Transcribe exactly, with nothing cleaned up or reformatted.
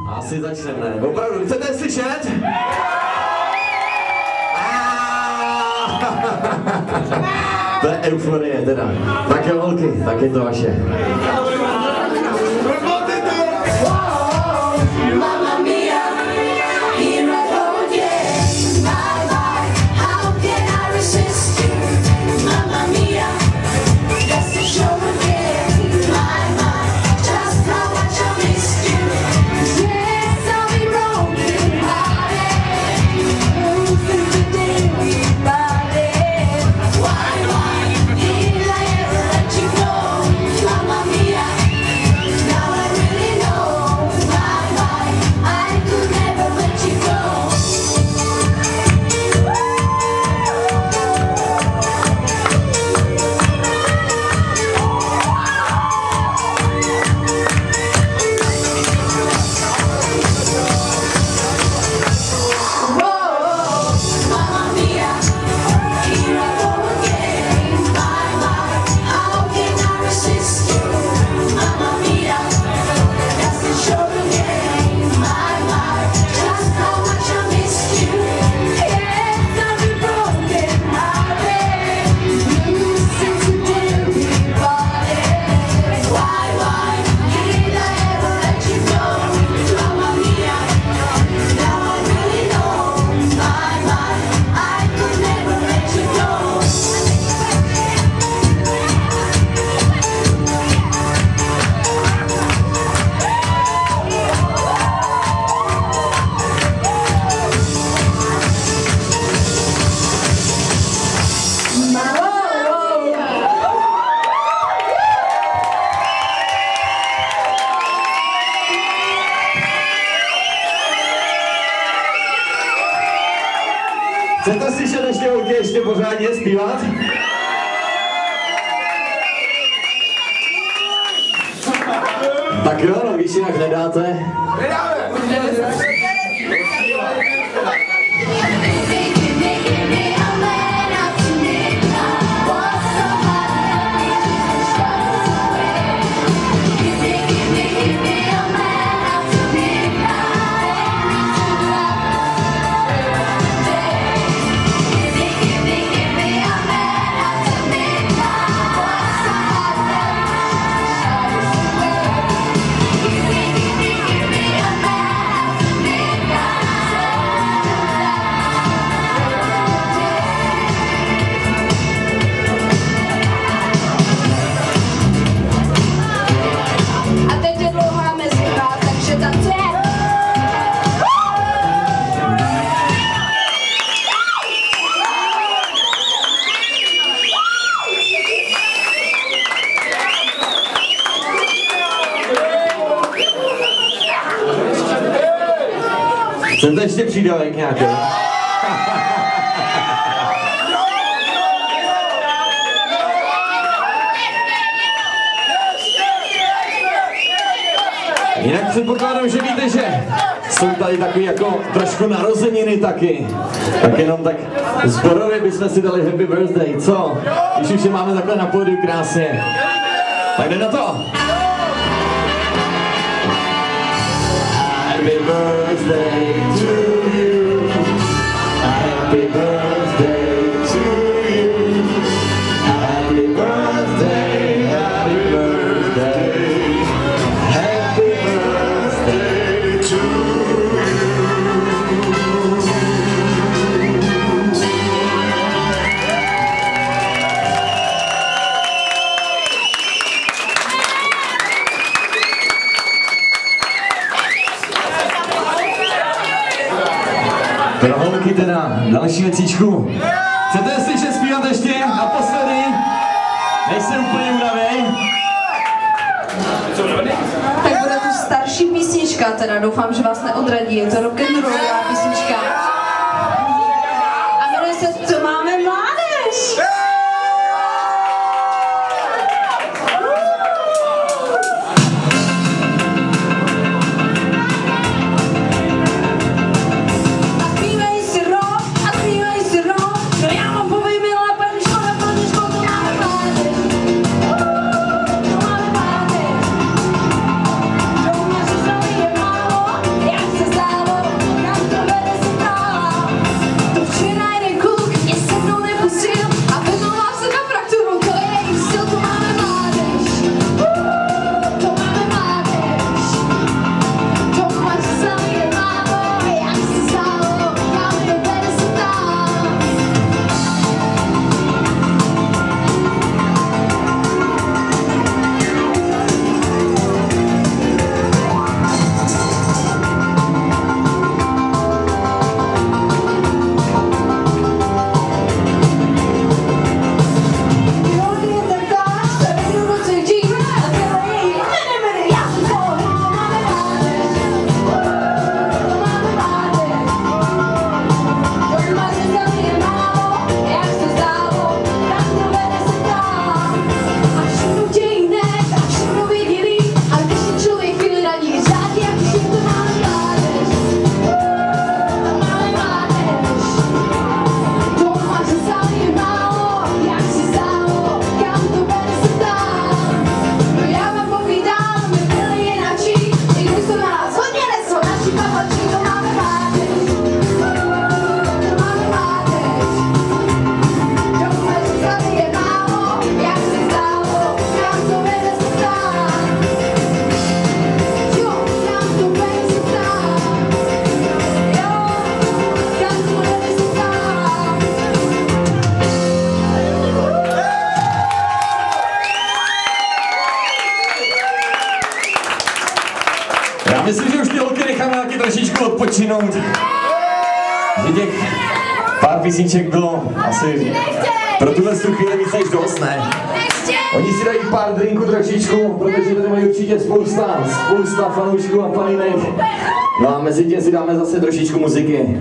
Asi začneme. Opravdu, chcete slyšet? To je euforie teda. Tak jo, holky, tak je to vaše. Chcete slyšet ještě holky ještě pořádně zpívat? Tak jo, no když jinak nedáte. Chcete ještě přídavek nějaký? Jinak předpokládám, že víte, že jsou tady takový jako trošku narozeniny taky. Tak jenom tak zborově bychom si dali happy birthday, co? Když už je máme takhle na pódiu krásně. Tak jde na to! Happy birthday to you. Happy birthday to you. Happy birthday, happy birthday. Happy birthday to you. Pro holky teda další věcičku. Chcete slyšet zpívat ještě naposledy? Nejsem úplně unavej. Tak bude to starší písnička, teda doufám, že vás neodradí. Je to rock'n'rollová písnička. A jmenuje se Co máme mládež? Yeah. Já myslím, že už ty holky necháme taky trošičku odpočinout. Že těch pár písniček bylo asi pro tuhle chvíli víc než dost, ne? Oni si dají pár drinků trošičku, protože tady mají určitě spousta, spousta fanoušků a faninek. No a mezi tím si dáme zase trošičku muziky.